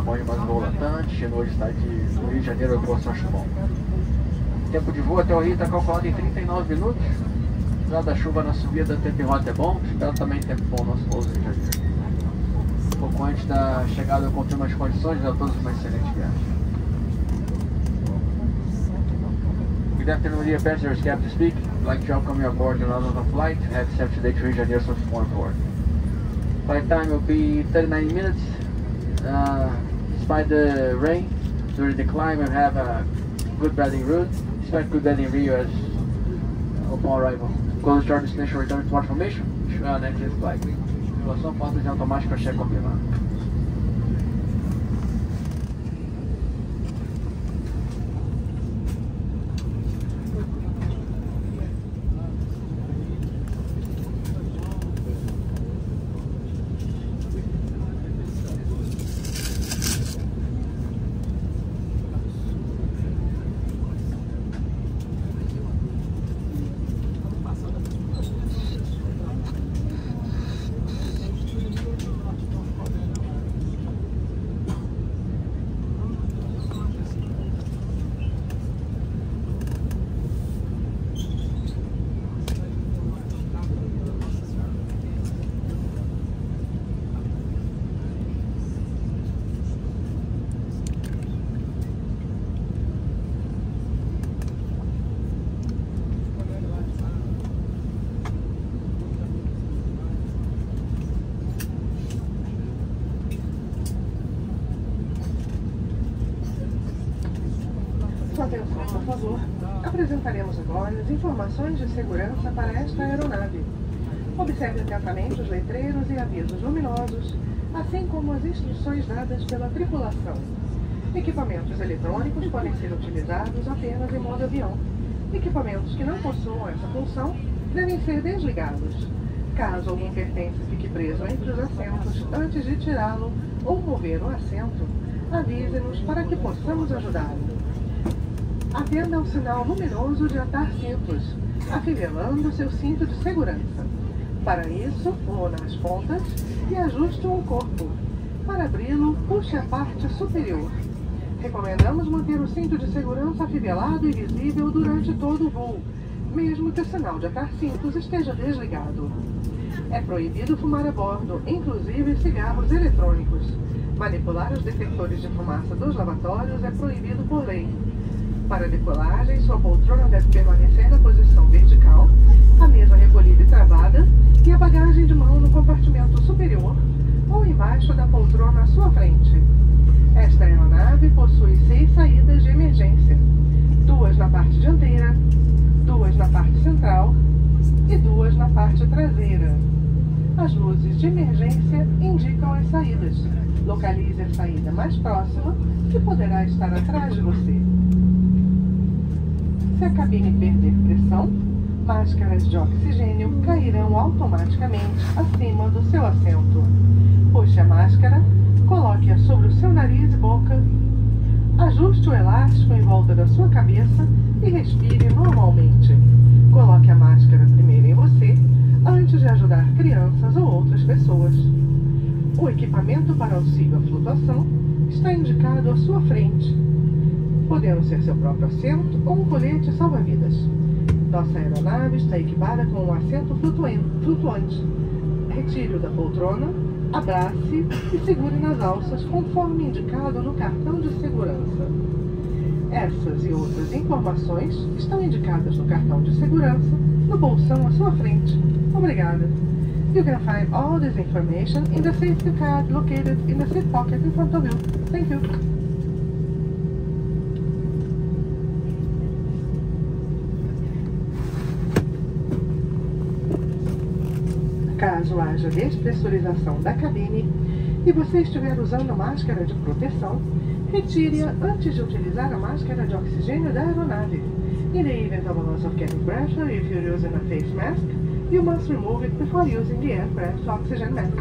tamanho mais volatante, hoje está de Rio de Janeiro ao São João. O tempo de voo até o Rio está calculado em 39 minutos. Apesar da chuva na subida, o tempo em rota é bom, espero também tempo bom no nosso voo em Janeiro. Um pouco antes da chegada eu confirmo as condições, a todos uma excelente viagem. Good afternoon, dear passengers, Captain speak. I'd like to welcome you aboard the London flight at 7 today to Rio de Janeiro, São João Airport. Flight time will be 39 minutes. Despite the rain, during the climb we have a good bathing route. Expect good bathing Rio as upon arrival. Close to our destination, return to smart formation. Next is flight. Regulação, porta de automática, check confirmado. Atenção, por favor. Apresentaremos agora as informações de segurança para esta aeronave. Observe atentamente os letreiros e avisos luminosos, assim como as instruções dadas pela tripulação. Equipamentos eletrônicos podem ser utilizados apenas em modo avião. Equipamentos que não possuam essa função devem ser desligados. Caso algum pertence fique preso entre os assentos antes de tirá-lo ou mover o assento, avise-nos para que possamos ajudá-lo. Atenda ao sinal luminoso de atar cintos, afivelando seu cinto de segurança. Para isso, una as pontas e ajuste o corpo. Para abri-lo, puxe a parte superior. Recomendamos manter o cinto de segurança afivelado e visível durante todo o voo, mesmo que o sinal de atar cintos esteja desligado. É proibido fumar a bordo, inclusive cigarros eletrônicos. Manipular os detectores de fumaça dos lavatórios é proibido por lei. Para decolagem, sua poltrona deve permanecer na posição vertical, a mesa recolhida e travada e a bagagem de mão no compartimento superior ou embaixo da poltrona à sua frente. Esta aeronave possui 6 saídas de emergência, 2 na parte dianteira, 2 na parte central e 2 na parte traseira. As luzes de emergência indicam as saídas. Localize a saída mais próxima, que poderá estar atrás de você. Se a cabine perder pressão, máscaras de oxigênio cairão automaticamente acima do seu assento. Puxe a máscara, coloque-a sobre o seu nariz e boca, ajuste o elástico em volta da sua cabeça e respire normalmente. Coloque a máscara primeiro em você, antes de ajudar crianças ou outras pessoas. O equipamento para auxílio à flutuação está indicado à sua frente, podendo ser seu próprio assento ou um colete salva-vidas. Nossa aeronave está equipada com um assento flutuante. Retire-o da poltrona, abrace e segure nas alças conforme indicado no cartão de segurança. Essas e outras informações estão indicadas no cartão de segurança no bolsão à sua frente. Obrigada. You can find all this information in the safety card located in the seat pocket in front of you. Thank you. Caso haja despressurização da cabine e você estiver usando máscara de proteção, retire-a antes de utilizar a máscara de oxigênio da aeronave. In the event of a loss of cabin pressure, if you're using a face mask, you must remove it before using the aircraft oxygen mask.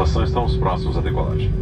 Tripulação, estamos próximos à decolagem.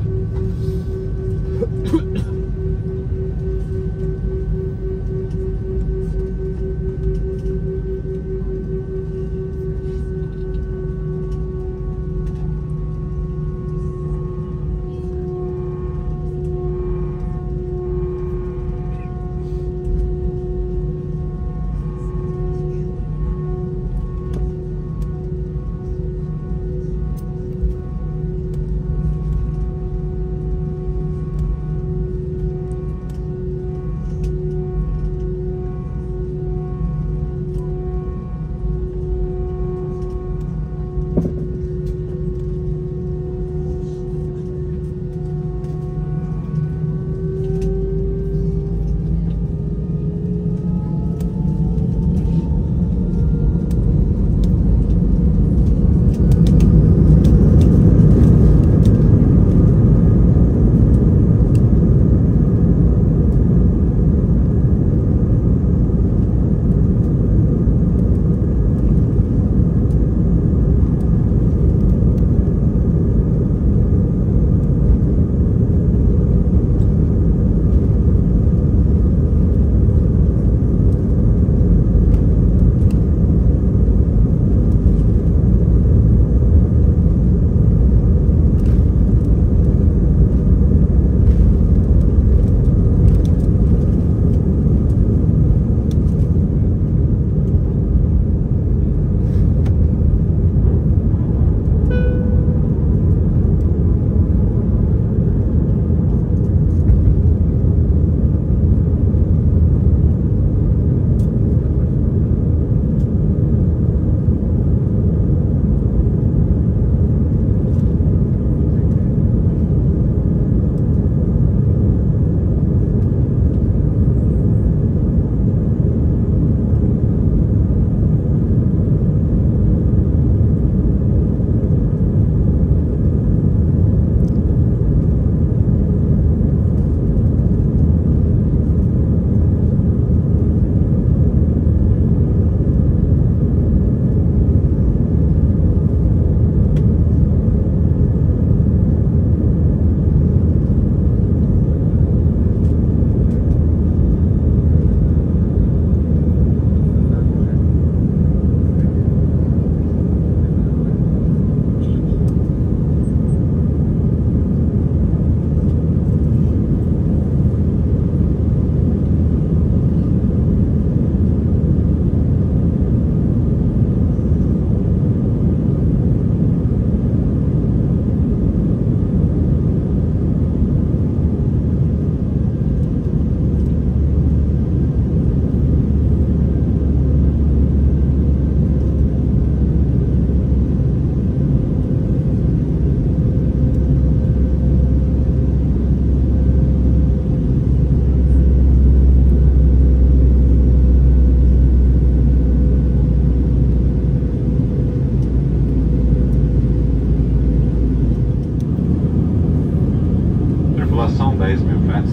Tripulação 10.000 pés.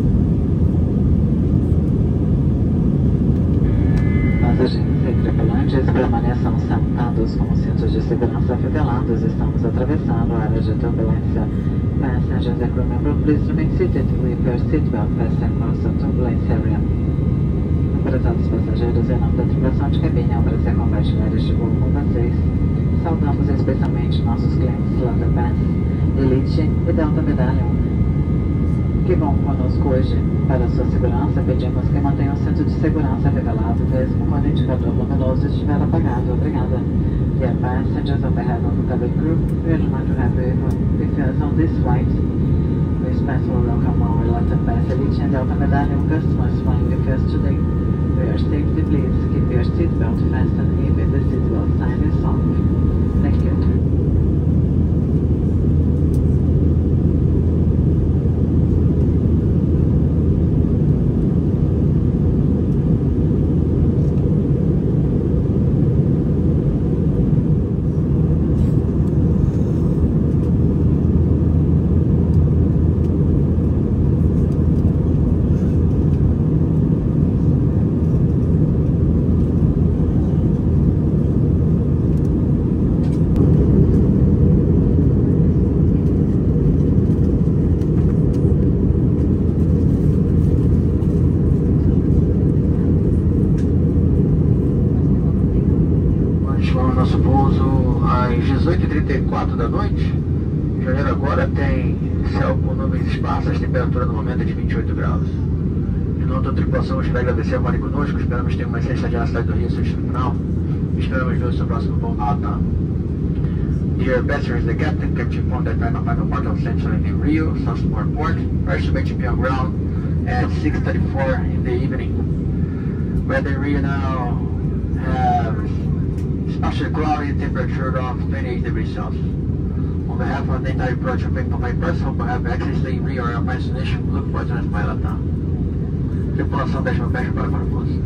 Passageiros e tripulantes permaneçam sentados com os cintos de segurança afivelados. Estamos atravessando a área de turbulência. Passengers and crew members, please remain seated. Leave your seatbelt fastened across the turbulence area. Prezados passageiros, em nome da tripulação de cabine, é um prazer compartilhar este voo com vocês. Saudamos especialmente nossos clientes London Pass, Elite e Delta Medallion, que vão conosco hoje. Para sua segurança, pedimos que mantenha o cinto de segurança revelado, mesmo quando o indicador luminoso estiver apagado. Obrigada. Dear passengers, on behalf of the cabin crew, we are glad to have you with us on this flight. We especially welcome our London Pass Elite and Delta Medallion customers flying with us today. For your safety, please keep your seatbelt fastened even the seatbelt sign is off. Thank you. nosso pouso às 18h34 da noite. Janeiro agora tem céu com nuvens esparsas, temperatura no momento é de 28 graus. De novo, toda a tripulação, gostaria de agradecer a estarem conosco. Esperamos ter uma excelente estadia na cidade do Rio, seu destino final. Esperamos ver o seu próximo voo na LATAM. Dear passengers, the captain kept you informed that final part of Central in Rio, South Small Port, estimate to be on ground at 6:34 in the evening. Weather in Rio now has partially cloudy, temperature of 28 degrees Celsius. On behalf of the entire project, my person, hope I have access to Rio or my destination. Look for us by LATAM. Tripulação 10 pés para parafuso.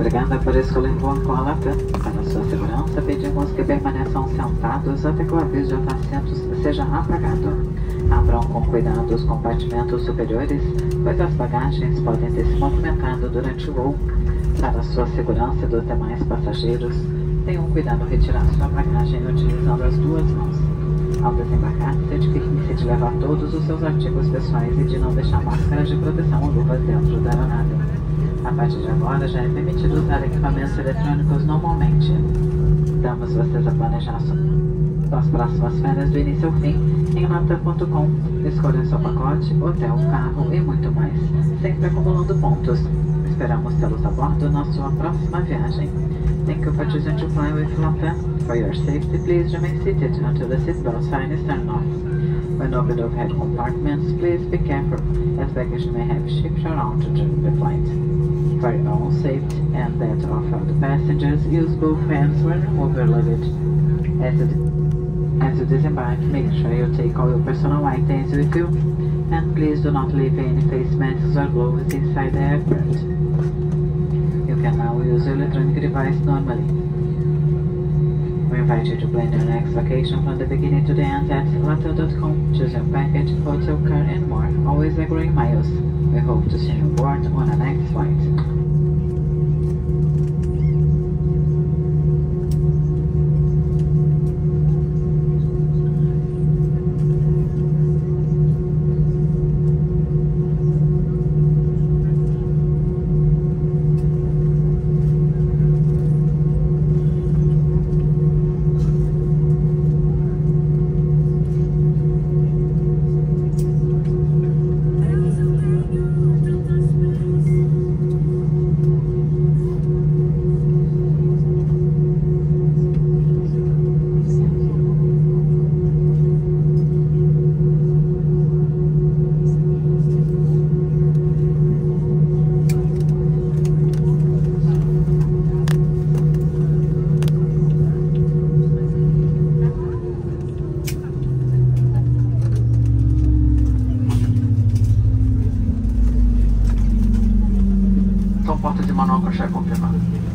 obrigada por escolher voar com a Latam. Para sua segurança, pedimos que permaneçam sentados até que o aviso de assentos seja apagado. Abram com cuidado os compartimentos superiores, pois as bagagens podem ter se movimentado durante o voo. Para sua segurança e dos demais passageiros, tenham cuidado ao retirar sua bagagem utilizando as duas mãos. Ao desembarcar, certifique-se de levar todos os seus artigos pessoais e de não deixar máscaras de proteção ou luvas dentro da aeronave. A partir de agora, já é permitido usar equipamentos eletrônicos normalmente. Damos vocês a planejar suas próximas férias do início ao fim em latam.com. Escolha seu pacote, hotel, carro e muito mais, sempre acumulando pontos. Esperamos tê-los a bordo na sua próxima viagem. Thank you for choosing to fly with Latam. For your safety, please remain seated until the seatbelt sign is turned off. When open overhead compartments, please be careful, as baggage may have shifted around during the flight. For your own safety and that of other passengers, use both hands when removing luggage. As you disembark, make sure you take all your personal items with you, and please do not leave any face masks or gloves inside the aircraft. You can now use your electronic device normally. We invite you to plan your next vacation from the beginning to the end at latam.com. Choose your package, hotel, car, and more, always agreeing miles. We hope to see you aboard on the next flight. Porta de manobra já confirmada.